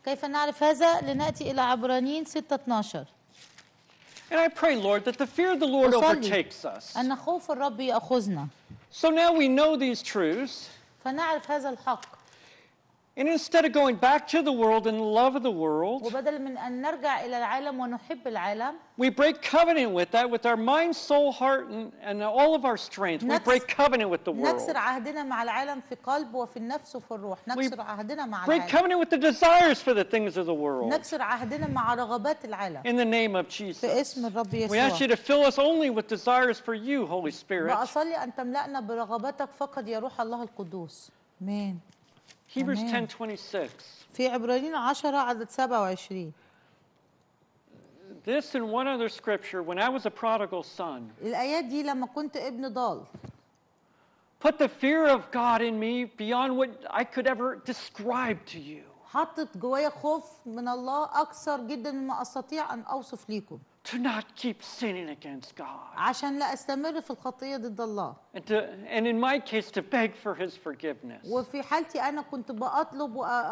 كيف نعرف هذا؟ لنأتي إلى عبرانيين ستة اثناشر. And I pray, Lord, that the fear of the Lord أصلي overtakes us. أن خوف الرب يأخذنا So now we know these truths. فنعرف هذا الحق. And instead of going back to the world and the love of the world, وبدل من أن نرجع إلى العالم ونحب العالم we break covenant with that, with our mind, soul, heart, and, and all of our strength. We نكس- break covenant with the world. نكسر عهدنا مع العالم في قلب وفي النفس وفي الروح. نكسر عهدنا مع Break العالم. covenant with the desires for the things of the world. نكسر عهدنا مع رغبات العالم In the name of في Jesus. اسم الرب We ask you يسوع. to fill us only with desires for you, Holy Spirit. وأصلي أن تملأنا برغبتك فقط يا روح الله القدوس. آمين. Hebrews Amen. ten twenty-six. في عبرانيين عشرة عدد سبعة وعشرين. This and one other scripture, when I was a prodigal son, الآيات دي لما كنت ابن ضال put the fear of God in me beyond what I could ever describe to you. حطت جوايا خوف من الله أكثر جدا مما أستطيع أن أوصف ليكم To not keep sinning against God. عشان لا أستمر في الخطية ضد الله. And, to, and in my case, to beg for his forgiveness. وفي حالتي أنا كنت بأطلب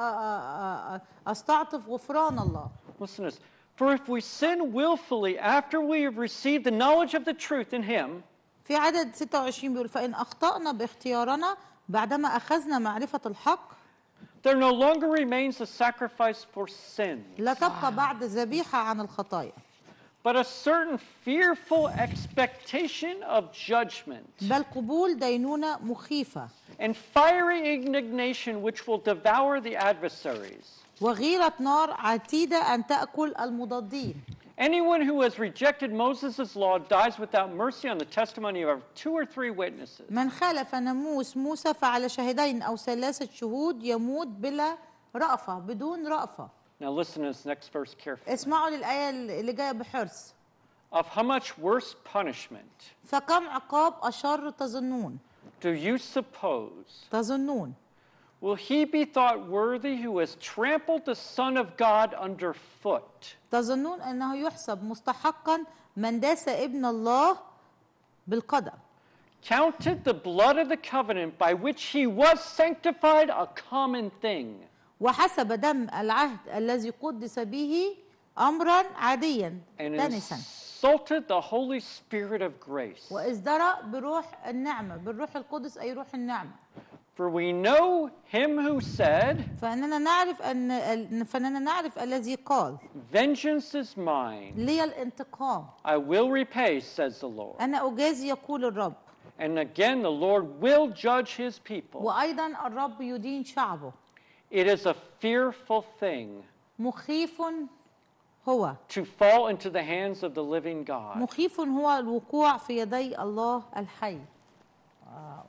وأستعطف غفران الله. Listen to this. For if we sin willfully after we have received the knowledge of the truth in him, في عدد ستة وعشرين بيقول فإن أخطأنا باختيارنا بعدما أخذنا معرفة الحق there no longer remains a sacrifice for sin, لا تبقى بعد ذبيحة عن الخطايا but a certain fearful expectation of judgment بل قبول دينونة مخيفة and fiery indignation which will devour the adversaries. وغيرة نار عتيدة أن تأكل المضادين. Anyone who has rejected Moses' law dies without mercy on the testimony of two or three witnesses. من خالف ناموس موسى فعلى شاهدين أو ثلاثة شهود يموت بلا رأفة بدون رأفة. Now listen to this next verse carefully. اسمعوا للآية اللي جاية بحرص. Of how much worse punishment فكم عقاب أشر تظنون do you suppose تظنون will he be thought worthy who has trampled the Son of God underfoot, تظنون أنه يحسب مستحقا من داس ابن الله بالقدم counted the blood of the covenant by which he was sanctified a common thing, وحسب دم العهد الذي قدس به أمرا عاديا and دنسا insulted the Holy Spirit of grace? وازدرى بروح النعمة بالروح القدس أي روح النعمة. For we know him who said, فإننا نعرف أن فإننا نعرف الذي قال vengeance is mine, لي الانتقام I will repay, says the Lord. أنا أجازي يقول الرب. And again, the Lord will judge his people. وأيضا الرب يدين شعبه. It is a fearful thing مخيف هو to fall into the hands of the living God. مخيف هو الوقوع في يدي الله الحي. واو.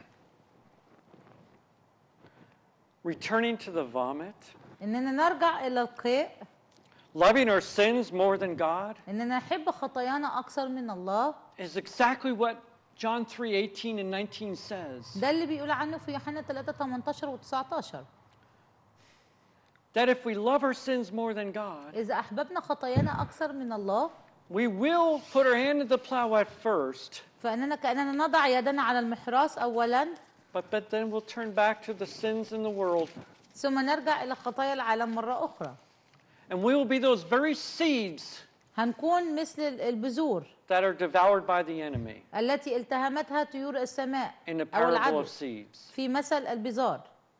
Returning to the vomit, إننا نرجع إلى القيء loving our sins more than God, إننا نحب خطايانا أكثر من الله is exactly what John three eighteen and nineteen says. ده اللي بيقول عنه في يوحنا ثلاثة ثمانية عشر وتسعة عشر. That if we love our sins more than God, إذا أحببنا خطايانا أكثر من الله we will put our hand to the plow at first, فإننا كأننا نضع يدنا على المحراث أولا but, but then we'll turn back to the sins in the world, ثم نرجع إلى خطايا العالم مرة أخرى. and we will be those very seeds هنكون مثل البذور that are devoured by the enemy التي التهمتها طيور السماء in the أو parable العدو of seeds. في مثل البذار.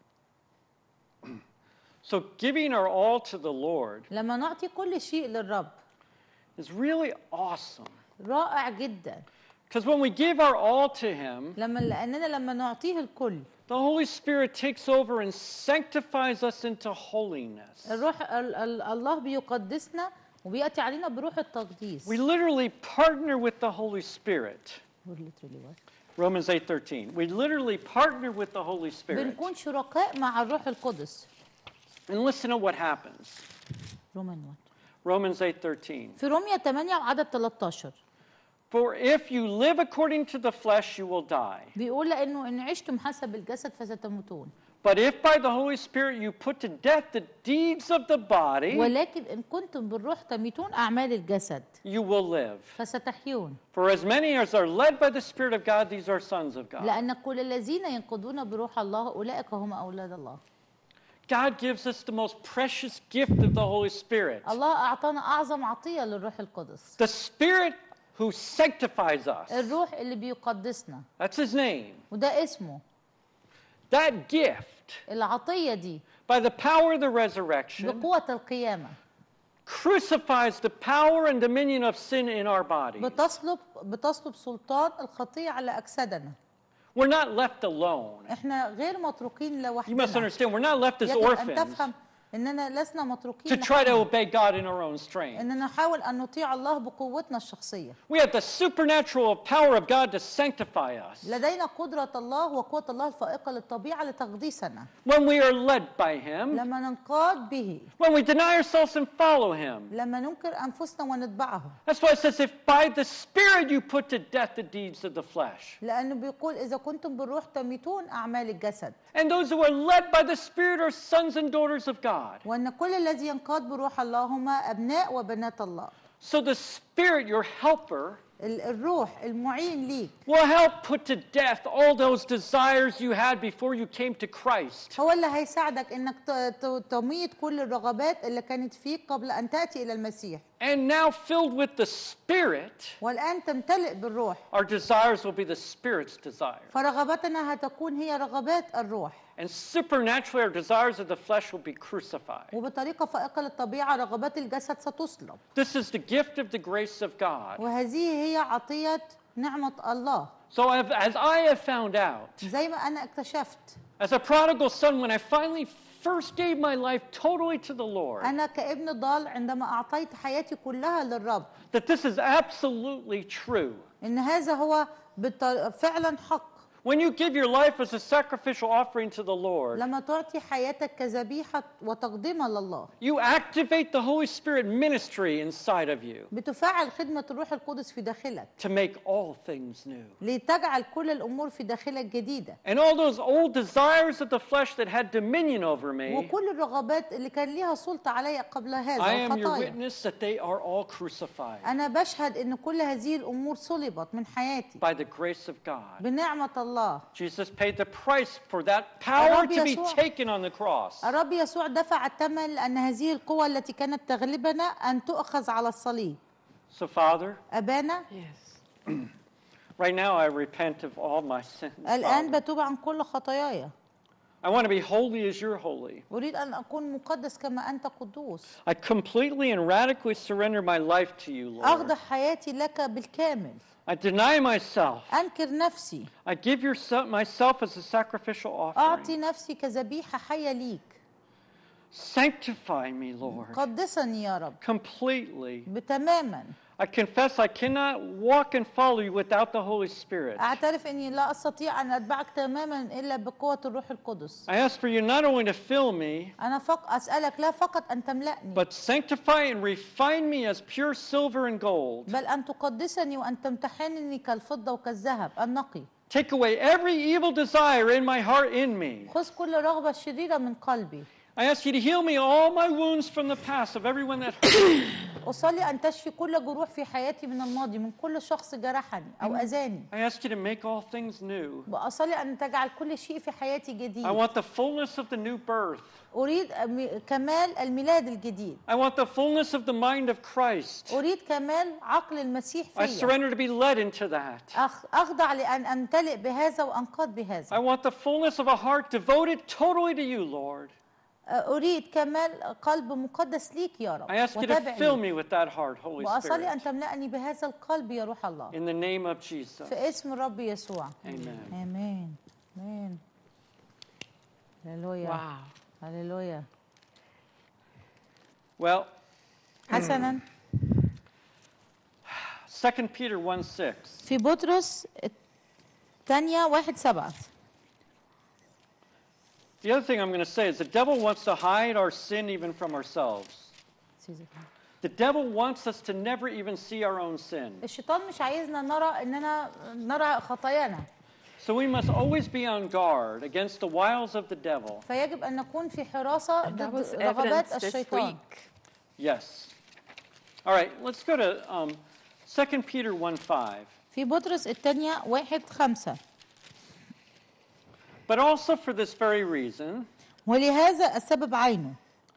So giving our all to the Lord لما نعطي كل شيء للرب is really awesome. رائع جدا. Because when we give our all to him, لما لأننا لما نعطيه الكل the Holy Spirit takes over and sanctifies us into holiness. الروح ال ال الله بيقدسنا وبيأتي علينا بروح التقديس. We literally partner with the Holy Spirit. We're literally what? Romans eight thirteen. We literally partner with the Holy Spirit. بنكون شركاء مع الروح القدس. And listen to what happens. رومان واحد. Romans eight thirteen. في رومية ثمانية وعدد ثلاثة عشر For if you live according to the flesh, you will die. بيقول لأنه إن عشتم حسب الجسد فستموتون. But if by the Holy Spirit you put to death the deeds of the body, ولكن إن كنتم بالروح تميتون أعمال الجسد you will live. فستحيون. For as many as are led by the Spirit of God, these are sons of God. لأن كل الذين ينقضون بروح الله أولئك هم أولاد الله. God gives us the most precious gift of the Holy Spirit. الله أعطانا أعظم عطية للروح القدس. The Spirit who sanctifies us. الروح اللي بيقدسنا. That's his name. وده اسمه. That gift, العطية دي by the power of the resurrection, بقوة القيامة crucifies the power and dominion of sin in our bodies. بتصلب بتصلب سلطان الخطية على أجسادنا. We're not left alone. احنا غير متروكين You لوحدنا. must understand, we're not left as يجب أن orphans تفهم إننا لسنا to متروكين try to لحالنا. obey God in our own strength. إننا نحاول أن نطيع الله بقوتنا الشخصية. We have the supernatural power of God to sanctify us. لدينا قدرة الله وقوة الله الفائقة للطبيعة لتقديسنا. When we are led by Him, لما ننقاد به. when we deny ourselves and follow Him. لما ننكر أنفسنا ونتبعه. That's why it says, if by the Spirit you put to death the deeds of the flesh. لأنه بيقول إذا كنتم بالروح تميتون أعمال الجسد. And those who are led by the Spirit are sons and daughters of God. وأن كل الذي ينقاد بروح الله هم أبناء وبنات الله. So the Spirit, your helper, ال- الروح المعين ليك will help put to death all those desires you had before you came to Christ. هو اللي هيساعدك انك ت- ت- تميت كل الرغبات اللي كانت فيك قبل ان تاتي الى المسيح. And now filled with the Spirit, والان تمتلئ بالروح. our desires will be the Spirit's desire. فرغبتنا هتكون هي رغبات الروح. And supernaturally, our desires of the flesh will be crucified. وبطريقه فائقه للطبيعه رغبات الجسد ستصلب. This is the gift of the grace of God. وهذه هي عطيه نعمه الله. So I've- as I have found out, زي ما انا اكتشفت as a prodigal son, when I finally first gave my life totally to the Lord, انا كابن ضال عندما اعطيت حياتي كلها للرب that this is absolutely true. ان هذا هو بالط- فعلا حق. When you give your life as a sacrificial offering to the Lord, لما تعطي حياتك كذبيحة وتقدمة لله you activate the Holy Spirit ministry inside of you بتفعل خدمة الروح القدس في داخلك to make all things new. لتجعل كل الأمور في داخلك جديدة. And all those old desires of the flesh that had dominion over me, وكل الرغبات اللي كان ليها سلطة علي قبل هذا I am your الخطايا. witness that they are all crucified أنا بشهد إن كل هذه الأمور صلبت من حياتي by the grace of God. بنعمة الله. Jesus paid the price for that power الرب to be يسوع- taken on the cross. الرب يسوع دفع الثمن لأن هذه القوة التي كانت تغلبنا أن تؤخذ على الصليب. So, Father, أبانا Yes. right now I repent of all my sins. الآن Father. بتوب عن كل خطاياي. I want to be holy as you're holy. أريد أن أكون مقدس كما أنت قدوس. I completely and radically surrender my life to you, Lord. أخضع حياتي لك بالكامل. I deny myself. أنكر نفسي. I give yourself, myself as a sacrificial أعطي offering. نفسي كذبيحة حية ليك. Sanctify me, Lord, قدسني يا رب completely. بتماما. I confess I cannot walk and follow you without the Holy Spirit. أعترف أني لا أستطيع أن أتبعك تماما إلا بقوة الروح القدس. I ask for you not only to fill me, أنا فق أسألك لا فقط أن تملأني but sanctify and refine me as pure silver and gold. بل أن تقدسني وأن تمتحنني كالفضة وكالذهب النقي. Take away every evil desire in my heart in me. خذ كل رغبة شريرة من قلبي. I ask you to heal me all my wounds from the past of everyone that hurt me. أصلي أن تشفي كل جروح في حياتي من الماضي من كل شخص جرحني أو أذاني. I ask you to make all things new. وأصلي أن تجعل كل شيء في حياتي جديد. I want the fullness of the new birth. أريد أم- كمال الميلاد الجديد. I want the fullness of the mind of Christ. أريد كمال عقل المسيح I فيا. surrender to be led into that. أخ- أخضع لأن أمتلئ بهذا وأنقاد I بهذا. want the fullness of a heart devoted totally to you, Lord. أريد كمال قلب مقدس ليك يا رب. I ask you to وتابع fill لي. me with that heart, Holy وأصلي Spirit. أن تملأني بهذا القلب يا روح الله. In the name of Jesus. في اسم الرب يسوع. Amen. آمين. آمين. هللويا. Wow. هللويا. Well, حسنا Second Peter one six. في بطرس الثانية واحد سبعة. The other thing I'm going to say is the devil wants to hide our sin even from ourselves. The devil wants us to never even see our own sin. الشيطان مش عايزنا نرى إننا نرى خطايانا. So we must always be on guard against the wiles of the devil. فيجب أن نكون في حراسة And that was ضد evidence رغبات this الشيطان. week. Yes. All right, let's go to um, Second Peter one five. في بطرس الثانية واحد خمسة. But also for this very reason, ولهذا السبب عينه.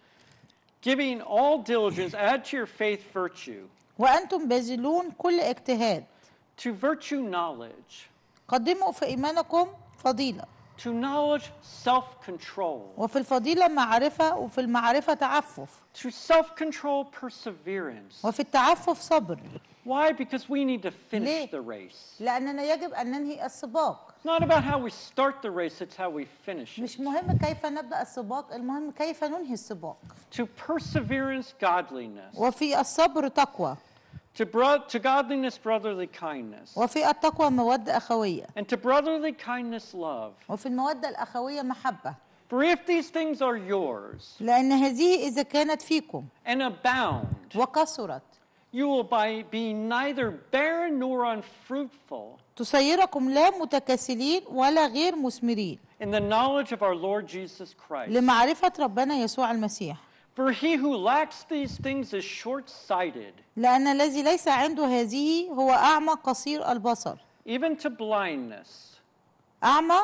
Giving all diligence, add to your faith virtue. وأنتم باذلون كل اجتهاد. To virtue knowledge. قدموا في إيمانكم فضيلة. To knowledge self-control. وفي الفضيلة معرفة، وفي المعرفة تعفف. To self-control perseverance. وفي التعفف صبر. Why? Because we need to finish ليه؟ the race. لأننا يجب أن ننهي السباق. It's not about how we start the race, it's how we finish it. مش مهم كيف نبدأ السباق، المهم كيف ننهي السباق. To perseverance, godliness. وفي الصبر تقوى. To, bro- to godliness, brotherly kindness. وفي التقوى مودة أخوية. And to brotherly kindness, love. وفي المودة الأخوية محبة. For if these things are yours لأن هذه إذا كانت فيكم and abound, وكثرت you will by, be neither barren nor unfruitful تصيركم لا متكاسلين ولا غير مثمرين in the knowledge of our Lord Jesus Christ. لمعرفة ربنا يسوع المسيح. For he who lacks these things is short-sighted, لأن الذي ليس عنده هذه هو أعمى قصير البصر. even to blindness, أعمى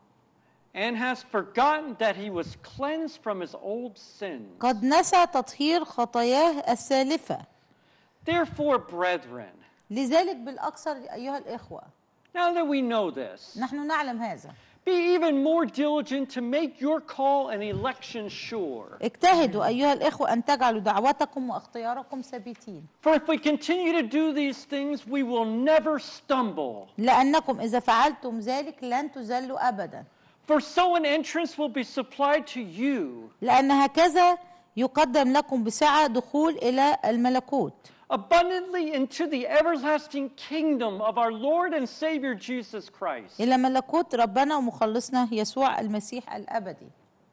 and has forgotten that he was cleansed from his old sins. قد نسى تطهير خطاياه السالفة. Therefore, brethren, لذلك بالأكثر أيها الإخوة، now that we know this, نحن نعلم هذا، be even more diligent to make your call and election sure. اجتهدوا أيها الإخوة أن تجعلوا دعوتكم واختياركم ثابتين. For if we continue to do these things, we will never stumble. لأنكم إذا فعلتم ذلك لن تزلوا أبدا. For so an entrance will be supplied to you, لأن هكذا يقدم لكم بسعة دخول إلى الملكوت. abundantly into the everlasting kingdom of our Lord and Savior Jesus Christ. إلى ملكوت ربنا ومخلصنا يسوع المسيح الأبدي.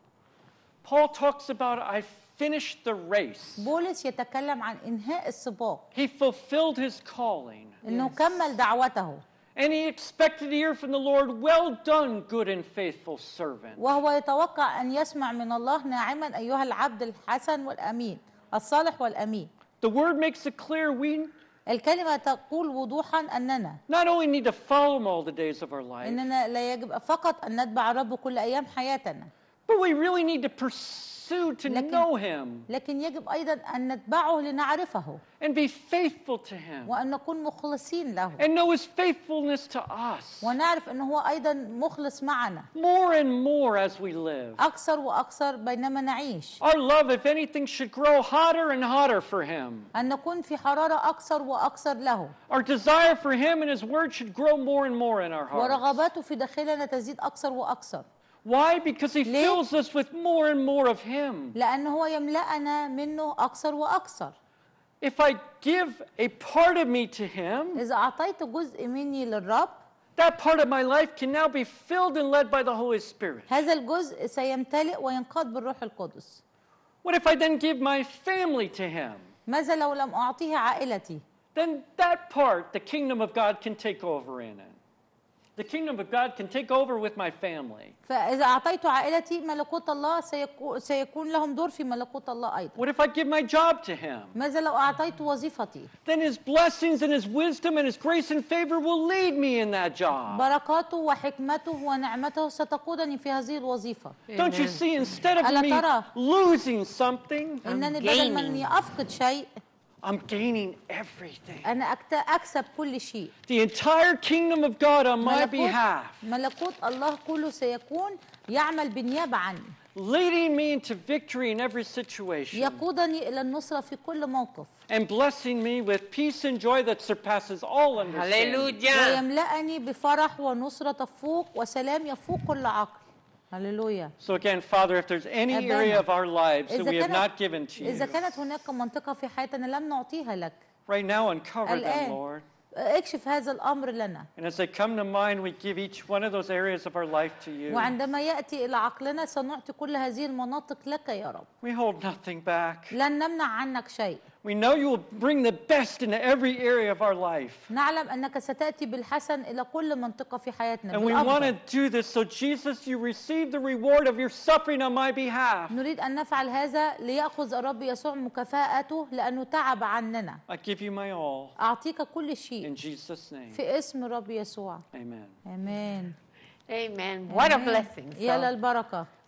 Paul talks about, I finished the race. بولس يتكلم عن إنهاء السباق، He fulfilled his calling. إنه كمل دعوته، And he expected to hear from the Lord, well done, good and faithful servant. وهو يتوقع أن يسمع من الله ناعما أيها العبد الحسن والأمين الصالح والأمين. The word makes it clear we الكلمة تقول وضوحا أننا not only need to follow him all the days of our life, إننا لا يجب فقط أن نتبع الرب كل أيام حياتنا، but we really need to pursue to لكن- know him لكن يجب أيضا أن نتبعه لنعرفه and be faithful to him وأن نكون مخلصين له and know his faithfulness to us ونعرف أنه هو أيضا مخلص معنا more and more as we live. أكثر وأكثر بينما نعيش. Our love, if anything, should grow hotter and hotter for him. أن نكون في حرارة أكثر وأكثر له، Our desire for him and his word should grow more and more in our hearts. ورغباته في داخلنا تزيد أكثر وأكثر. Why? Because he ليه؟ fills us with more and more of him. لأنه هو يملأنا منه أكثر وأكثر. If I give a part of me to him, إذا أعطيت جزء مني للرب، that part of my life can now be filled and led by the Holy Spirit. هذا الجزء سيمتلئ وينقاد بالروح القدس. What if I then give my family to him? ماذا لو لم أعطيه عائلتي؟ Then that part, the kingdom of God can take over in it. The kingdom of God can take over with my family. فإذا أعطيت عائلتي ملكوت الله سيكون, سيكون لهم دور في ملكوت الله أيضا. What if I give my job to him? ماذا لو أعطيت وظيفتي؟ Then his blessings and his wisdom and his grace and favor will lead me in that job. بركاته وحكمته ونعمته ستقودني في هذه الوظيفة. Don't you see, instead of ألا me ترى؟ losing something, إنني بدل ما إني أفقد شيء I'm gaining everything. أنا أكت- أكسب كل شيء. The entire kingdom of God on my ملكوت, behalf, ملكوت الله كله سيكون يعمل بالنيابة عني، leading me into victory in every situation, يقودني إلى النصرة في كل موقف، and blessing me with peace and joy that surpasses all understanding. Hallelujah. ويملأني بفرح ونصرة تفوق وسلام يفوق كل عقل. هللويا. So again, Father, if there's any أبانا، area of our lives that إذا we have كانت not given to إذا you, كانت هناك منطقة في حياتنا لم نعطيها لك، right now uncover them, الآن Lord. اكشف هذا الأمر لنا. And as they come to mind, we give each one of those areas of our life to you. وعندما يأتي إلى عقلنا سنعطي كل هذه المناطق لك يا رب. We hold nothing back. لن نمنع عنك شيء. We know you will bring the best into every area of our life. نعلم أنك ستأتي بالحسن إلى كل منطقة في حياتنا And we want to بالأفضل. do this so, Jesus, you receive the reward of your suffering on my behalf. نريد أن نفعل هذا ليأخذ الرب يسوع مكافأته لأنه تعب عننا. I give you my all. أعطيك كل شيء In Jesus' name, في اسم الرب يسوع. amen. آمين. Amen. What a آمين. blessing. يا So, للبركة.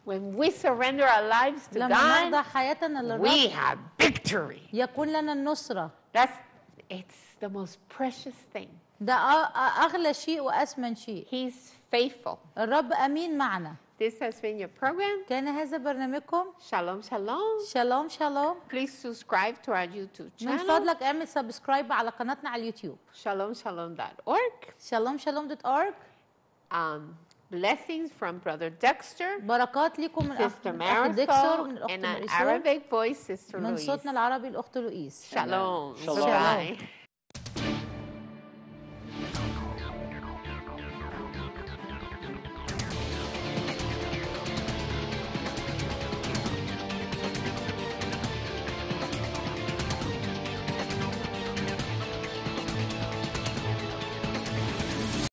When we surrender our lives to لما نخضع God, حياتنا we للرب have victory. يكون لنا النصرة. That's, it's the most precious thing. ده أ- أ- أغلى شيء وأثمن شيء. He's faithful. الرب أمين معنا. This has been your program. كان هذا برنامجكم. Shalom, shalom. شالوم شالوم. Please subscribe to our YouTube من channel, فضلك اعمل سبسكرايب على قناتنا على اليوتيوب. shalom shalom dot org. شالوم شالوم دوت أورج. Um, blessings from Brother Dexter, بركات ليكم من أخ Sister أخ ديكسور ومن Marisol, الأخت and an ماريسول. Arabic voice, Sister من Louise. صوتنا العربي الأخت لوئيس. Shalom. Shalom. Bye-bye.